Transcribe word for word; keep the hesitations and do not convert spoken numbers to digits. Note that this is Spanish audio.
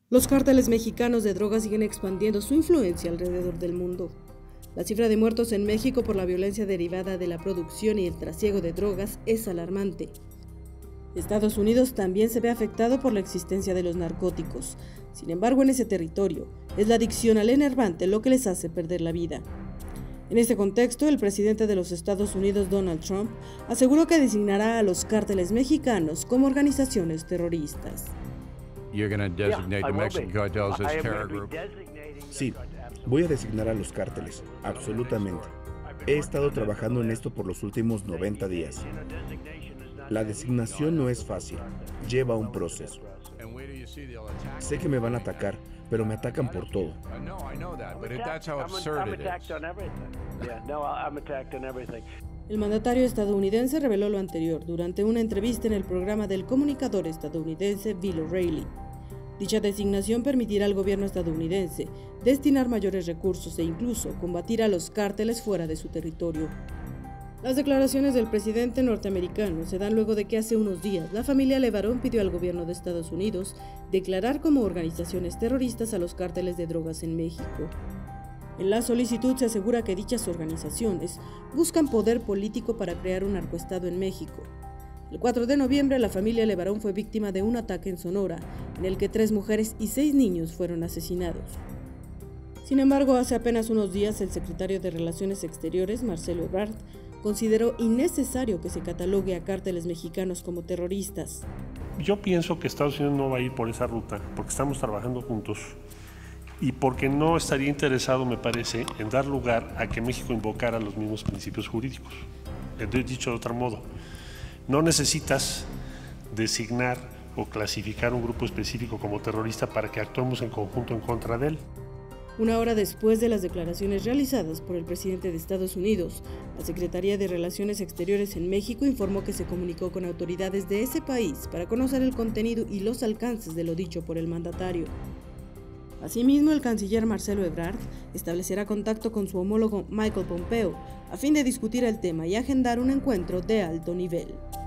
Los cárteles mexicanos de drogas siguen expandiendo su influencia alrededor del mundo. La cifra de muertos en México por la violencia derivada de la producción y el trasiego de drogas es alarmante. Estados Unidos también se ve afectado por la existencia de los narcóticos. Sin embargo, en ese territorio, es la adicción al enervante lo que les hace perder la vida. En este contexto, el presidente de los Estados Unidos, Donald Trump, aseguró que designará a los cárteles mexicanos como organizaciones terroristas. Sí, voy a designar a los cárteles, absolutamente. He estado trabajando en esto por los últimos noventa días. La designación no es fácil, lleva un proceso. Sé que me van a atacar, pero me atacan por todo. El mandatario estadounidense reveló lo anterior durante una entrevista en el programa del comunicador estadounidense Bill O'Reilly. Dicha designación permitirá al gobierno estadounidense destinar mayores recursos e incluso combatir a los cárteles fuera de su territorio. Las declaraciones del presidente norteamericano se dan luego de que hace unos días la familia Levarón pidió al gobierno de Estados Unidos declarar como organizaciones terroristas a los cárteles de drogas en México. En la solicitud se asegura que dichas organizaciones buscan poder político para crear un narcoestado en México. El cuatro de noviembre, la familia Levarón fue víctima de un ataque en Sonora, en el que tres mujeres y seis niños fueron asesinados. Sin embargo, hace apenas unos días, el secretario de Relaciones Exteriores, Marcelo Ebrard, consideró innecesario que se catalogue a cárteles mexicanos como terroristas. Yo pienso que Estados Unidos no va a ir por esa ruta, porque estamos trabajando juntos. Y porque no estaría interesado, me parece, en dar lugar a que México invocara los mismos principios jurídicos. Dicho de otro modo, no necesitas designar o clasificar un grupo específico como terrorista para que actuemos en conjunto en contra de él. Una hora después de las declaraciones realizadas por el presidente de Estados Unidos, la Secretaría de Relaciones Exteriores en México informó que se comunicó con autoridades de ese país para conocer el contenido y los alcances de lo dicho por el mandatario. Asimismo, el canciller Marcelo Ebrard establecerá contacto con su homólogo Michael Pompeo a fin de discutir el tema y agendar un encuentro de alto nivel.